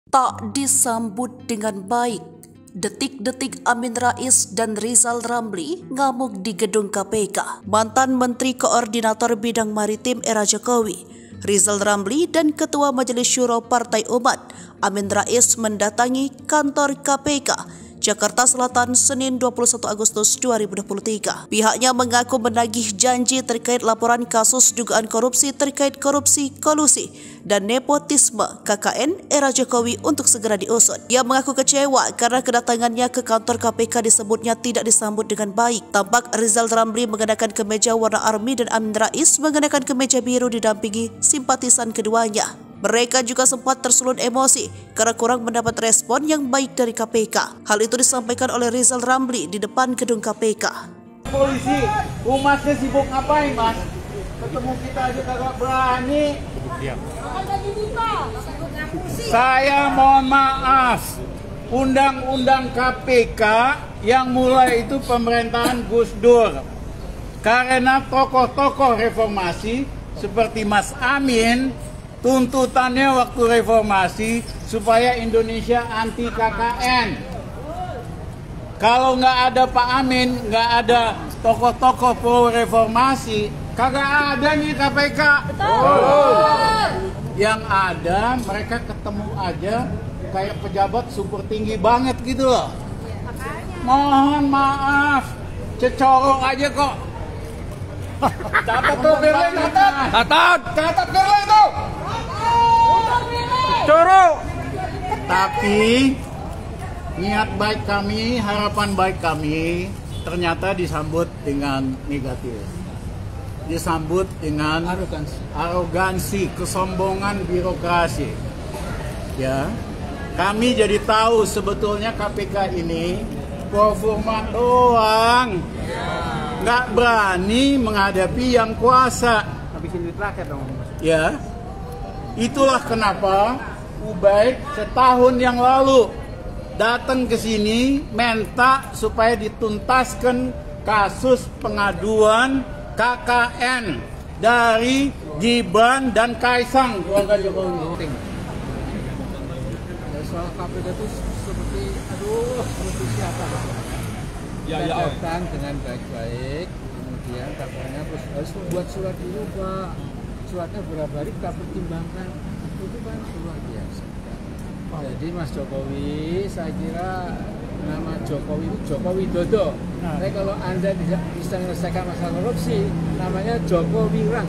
Tak disambut dengan baik. Detik-detik Amin Rais dan Rizal Ramli ngamuk di gedung KPK. Mantan Menteri Koordinator Bidang Maritim era Jokowi, Rizal Ramli dan Ketua Majelis Syuro Partai Umat, Amin Rais mendatangi kantor KPK Jakarta Selatan Senin 21 Agustus 2023. Pihaknya mengaku menagih janji terkait laporan kasus dugaan korupsi terkait korupsi, kolusi, dan nepotisme KKN era Jokowi untuk segera diusut. Ia mengaku kecewa karena kedatangannya ke kantor KPK disebutnya tidak disambut dengan baik. Tampak Rizal Ramli mengenakan kemeja warna army dan Amin Rais mengenakan kemeja biru didampingi simpatisan keduanya. Mereka juga sempat tersulut emosi karena kurang mendapat respon yang baik dari KPK. Hal itu disampaikan oleh Rizal Ramli di depan gedung KPK. Polisi, umatnya sibuk ngapain, Mas? Ketemu kita aja kagak berani. Saya mohon maaf, undang-undang KPK yang mulai itu pemerintahan Gus Dur. Karena tokoh-tokoh reformasi seperti Mas Amin, tuntutannya waktu reformasi supaya Indonesia anti KKN. Kalau nggak ada Pak Amin, nggak ada tokoh-tokoh pro reformasi, kagak ada nih KPK. Yang ada mereka ketemu aja kayak pejabat super tinggi banget gitu loh. Mohon maaf, cecorok aja kok. Catat tuh Firly, catat Firly tuh. Coro. Tapi niat baik kami, harapan baik kami ternyata disambut dengan negatif. Disambut dengan arogansi, kesombongan birokrasi. Ya. Kami jadi tahu sebetulnya KPK ini performa doang. Nggak berani menghadapi yang kuasa. Habisin duit rakyat dong. Ya. Itulah kenapa Ubaid setahun yang lalu datang ke sini minta supaya dituntaskan kasus pengaduan KKN dari Gibran dan Kaisang keluarga Jokowi. Soal KPK itu seperti seperti siapa? Datang dengan baik-baik, kemudian katanya harus membuat surat dulu, Pak. Suratnya berapa hari kita pertimbangkan, itu kan luar biasa. Jadi Mas Jokowi, saya kira nama Jokowi itu Joko Widodo. Tapi kalau Anda bisa menyelesaikan masalah korupsi, namanya Joko Wirang.